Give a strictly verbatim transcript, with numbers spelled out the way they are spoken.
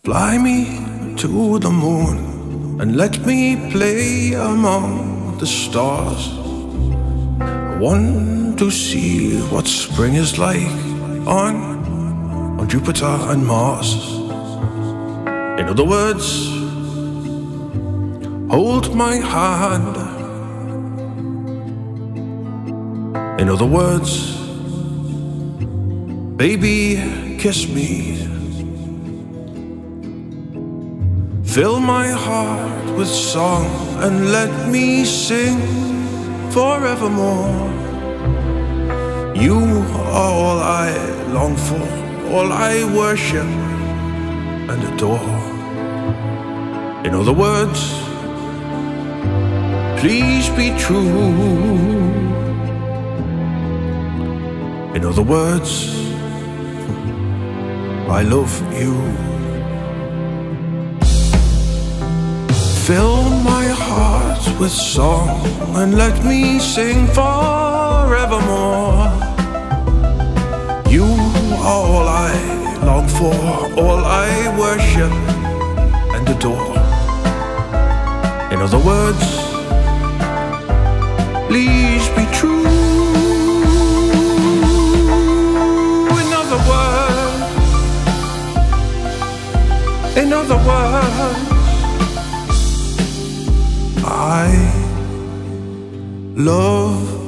Fly me to the moon and let me play among the stars. I want to see what spring is like on, on Jupiter and Mars. In other words, hold my hand. In other words, baby, kiss me. Fill my heart with song and let me sing forevermore. You are all I long for, all I worship and adore. In other words, please be true. In other words, I love you. Fill my heart with song and let me sing forevermore. You are all I long for, all I worship and adore. In other words, please be true. In other words, in other words, I love